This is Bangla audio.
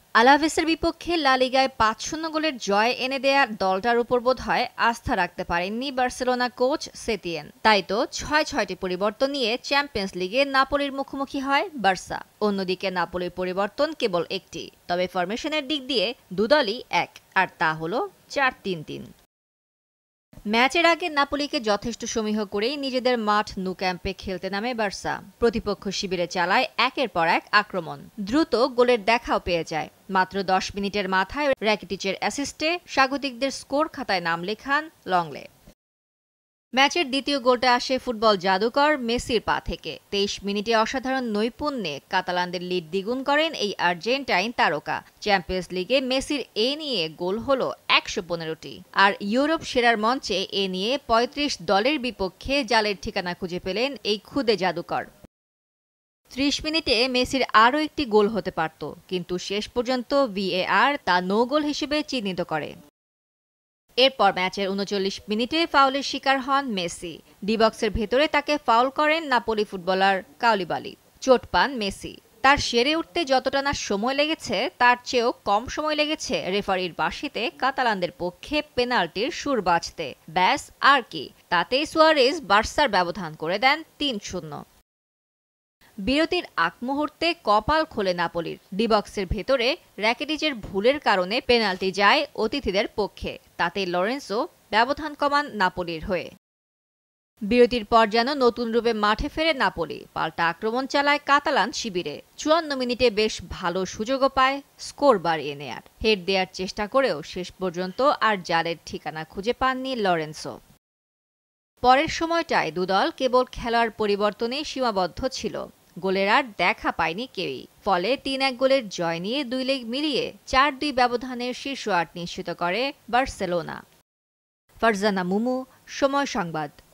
আলাভেসের বিপক্ষে লা লিগায় ৫-০ গোলের জয় এনে দেয়া দলটার উপর বোধহয় আস্থা রাখতে পারেননি বার্সেলোনা কোচ সেতিয়ান। তাই তো ৬-৬টি পরিবর্তন নিয়ে চ্যাম্পিয়ন্স লিগে নাপোলির মুখোমুখি হয় বার্সা। অন্যদিকে নাপোলির পরিবর্তন কেবল একটি, তবে ফরমেশনের দিক দিয়ে দুদলই এক, আর তা হলো ৪-৩-৩। ম্যাচের আগে নাপোলিকে যথেষ্ট সমীহ করেই নিজেদের মাঠ নু ক্যাম্পে খেলতে নামে বার্সা। প্রতিপক্ষ শিবিরে চালায় একের পর এক আক্রমণ, দ্রুত গোলের দেখাও পেয়ে যায়। মাত্র ১০ মিনিটের মাথায় র্যাকিটিচের অ্যাসিস্টে স্বাগতিকদের স্কোর খাতায় নাম লেখান লংলে। ম্যাচের দ্বিতীয় গোলটা আসে ফুটবল জাদুকর মেসির পা থেকে। ২৩ মিনিটে অসাধারণ নৈপুণ্যে কাতালানদের লিড দ্বিগুণ করেন এই আর্জেন্টাইন তারকা। চ্যাম্পিয়ন্স লিগে মেসির এ নিয়ে গোল হলো ১১৫টি, আর ইউরোপ সেরার মঞ্চে এ নিয়ে ৩৫ দলের বিপক্ষে জালের ঠিকানা খুঁজে পেলেন এই খুদে জাদুকর। ৩০ মিনিটে মেসির আরও একটি গোল হতে পারত, কিন্তু শেষ পর্যন্ত ভিএআর তা নো গোল হিসেবে চিহ্নিত করে। এরপর ম্যাচের ৩৯ মিনিটে ফাউলের শিকার হন মেসি। ডি বক্সের ভেতরে তাকে ফাউল করেন নাপোলি ফুটবলার কাউলিবালি। চোট পান মেসি। তার সেরে উঠতে যতটা না সময় লেগেছে, তার চেয়েও কম সময় লেগেছে রেফারির বাঁশিতে কাতালানদের পক্ষে পেনাল্টির সুর বাজতে। ব্যাস আর কি, তাতেই সুয়ারেজ বার্সার ব্যবধান করে দেন ৩-০। বিরতির আগ মুহূর্তে কপাল খোলে নাপোলির। ডি বক্সের ভেতরে র্যাকিটিচের ভুলের কারণে পেনাল্টি যায় অতিথিদের পক্ষে। তাতে লরেন্সো ব্যবধান কমান নাপোলির হয়ে। বিরতির পর যেন নতুন রূপে মাঠে ফেরে নাপোলি। পাল্টা আক্রমণ চালায় কাতালান শিবিরে। ৫৪ মিনিটে বেশ ভালো সুযোগও পায় স্কোর বাড়িয়ে নেয়ার। হেড দেওয়ার চেষ্টা করেও শেষ পর্যন্ত আর জালের ঠিকানা খুঁজে পাননি লরেন্সো। পরের সময়টায় দুদল কেবল খেলোয়াড় পরিবর্তনেই সীমাবদ্ধ ছিল। গোলের আর দেখা পায়নি কেউই। ফলে ৩-১ গোলের জয় নিয়ে দুই লেগ মিলিয়ে ৪-২ ব্যবধানের শীর্ষ ৮ নিশ্চিত করে বার্সেলোনা। ফারজানা মুমু, সময় সংবাদ।